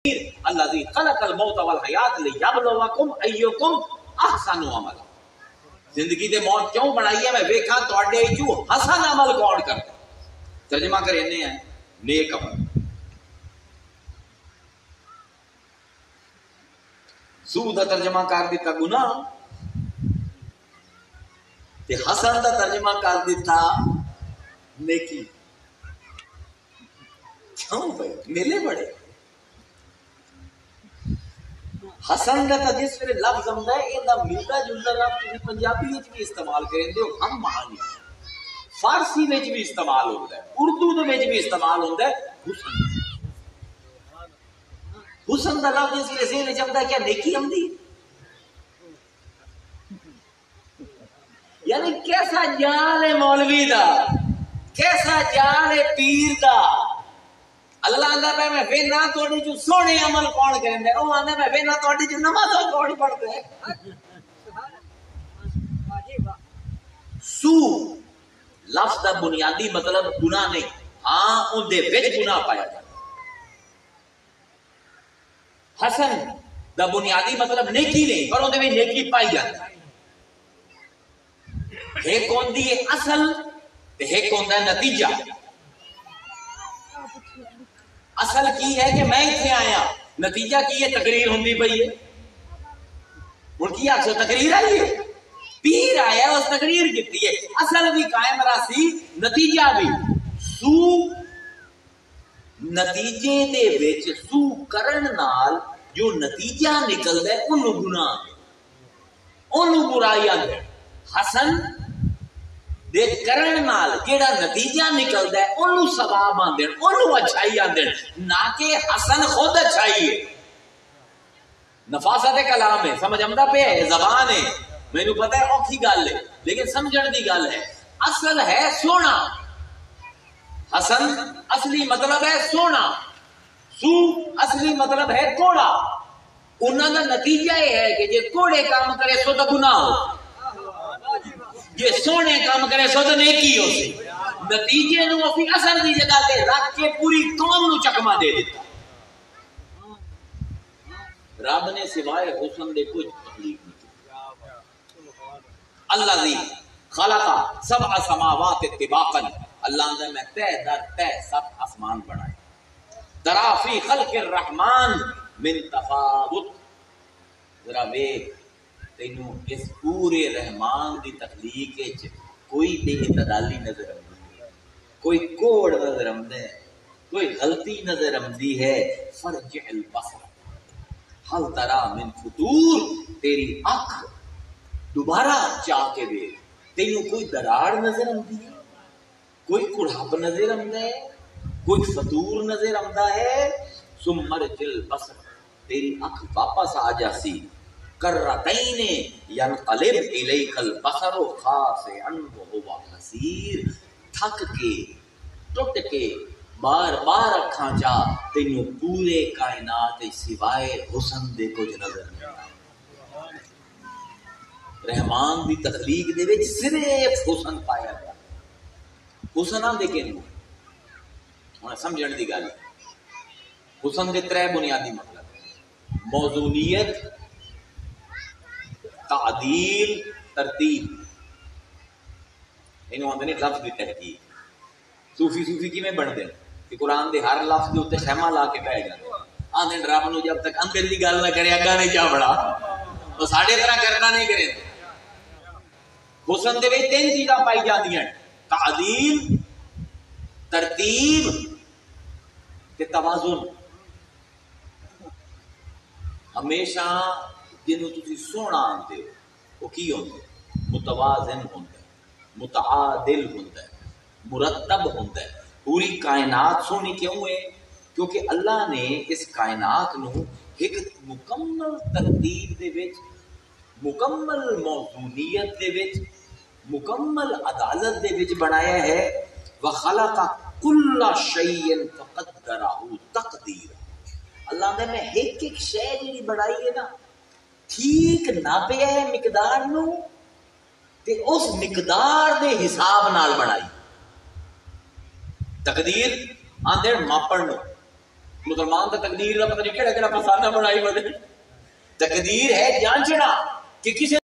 الذی خلق الموت والحیات لیبلوکم ایکم احسن عملا. زندگی دے موت کیوں بنائی ہے میں ویکھاں تواڈے وچوں حسن عمل کون کردا. ترجمہ کرنے ہیں نیک عمل. سو دا ترجمہ کر دیتا گناہ تے حسن دا ترجمہ کر دیتا نیکی. کیوں بھائی میلے بڑے حسن دا جس ویلے لفظ آندا ہے ایندا ملدا جلدا لفظ تسی پنجابی وچ بھی استعمال کرندے ہو ہم معنی فارسی وچ بھی استعمال ہوندا ہے اردو دے وچ بھی استعمال ہوندا ہے حسن. حسن دا لفظ اس ویلے ذہن وچ آندا ہے کیا نیکی آندی یعنی کیسا جال ہے مولوی دا کیسا جال ہے پیر دا. اللہ آندا پہ میں وینا تواڈے جو سونے عمل کون کرندا ہے او آندا میں وینا تواڈے جو نماز کون پڑھدا ہے. سو لفظ دا بنیادی مطلب گناہ نہیں ہاں اون دے وچ گناہ پایا جاتا. حسن دا بنیادی مطلب نیکی نہیں پر اون دے وچ نیکی پائی جاتی. ایک ہوندی ہے اصل تے ایک ہوندا ہے نتیجہ. اصل کی ہے کہ میں اتنے آیا نتیجہ کی ہے تقریر ہوندی پئی ہے. ہن کی آکھو تقریر آئی ہے پیر آیا اس تقریر کیتی ہے اصل بھی قائم راسی نتیجہ بھی. سو نتیجے دے وچ سو کرن نال جو نتیجہ نکلدا ہے اونوں گناہ اونوں برائی آندے. حسن دے کرن نال جیڑا نتیجہ نکلدا ہے اونوں ثواب آندے اونوں اچھائی آندے نہ کہ حسن خود اچھائی ہے. نفاست کلام ہے سمجھ آمدا پہ ہے زبان ہے مینوں پتہ ہے اوکھی گل ہے لیکن سمجھن دی گل ہے. اصل ہے سونا حسن اصلی مطلب ہے سونا سو اصلی مطلب ہے کوڑا. انہاں دا نتیجہ یہ ہے کہ جے کوڑے کام کرے سو تو گناہ ہو یہ سونے کام کرے سو تو نیکی ہو سی. نتیجے نو اسی اثر دی جگہ تے رکھ کے پوری قوم نو چکما دے دیتا. رب نے سوائے حسن دے کچھ تخلیق نہیں کی. اللہ دی خلق سبع سماوات طباقا اللہ نے میں تہ در تہ سب آسمان بنائے. ترا فی خلق الرحمن من تفاوت. ذرا ویکھ تینوں اس پورے رحمان دی تخلیق وچ کوئی بے اعتدالی نظر آتی ہے کوئی کوڑ نظر آتا ہے کوئی غلطی نظر آتی ہے. فرجع البصر ہل ترا من فطور تیری آنکھ دوبارہ چاہ کے دیکھ تینوں کوئی دراڑ نظر آتی ہے کوئی کڑھاپ نظر آتا ہے کوئی فطور نظر آتا ہے. ثم ارجع البصر تیری آنکھ واپس آ جاسی کرتین ینقلب الیک البصر خاسئا وهو حسیر. تھک کے ٹوٹ کے بار بار اکھاں چا تینوں پورے کائنات سوائے حسن دے کچھ نظر نہیں. رحمان دی تخلیق دے وچ صرف حسن پایا گیا. حسن دے کے ہن سمجھن دی گل حسن دے ترے بنیادی مطلب موزونیت تعدیل ترتیب انہوں آندے نے لفظ دی ترتیب. صوفی کی میں بن دے کہ قرآن دے ہر لفظ دے اوتے خیمہ لا کے بیٹھ جاندے آندے رب نو جب تک اندر دی گل نہ کرے اگا نہیں جا بڑا تو ساڈے طرح کرنا نہیں کرے. حسن دے وچ تین چیزاں پائی جاندیاں تعدیل ترتیب تے توازن. ہمیشہ جنوں تسی سونا آنتے ہو وہ کی ہوندے متوازن ہوندے متعادل ہوندے مرتب ہوندے. پوری کائنات سونی کیوں ہے کیونکہ اللہ نے اس کائنات نو ایک مکمل ترتیب دے وچ مکمل موزونیت دے وچ مکمل عدالت دے وچ بنایا ہے. وخلق کل شیء فقدرہ تقدیر. اللہ نے ایک ایک شے جی بنائی ہے نا ٹھیک ناپیا ہے مقدار نو تے اس مقدار دے حساب نال بنائی. تقدیر آندے ماپن نو مسلمان تو تقدیر کا پتہ نہیں کہڑا کہڑا پسانہ بنائی بنے. تقدیر ہے جانچنا کہ کسی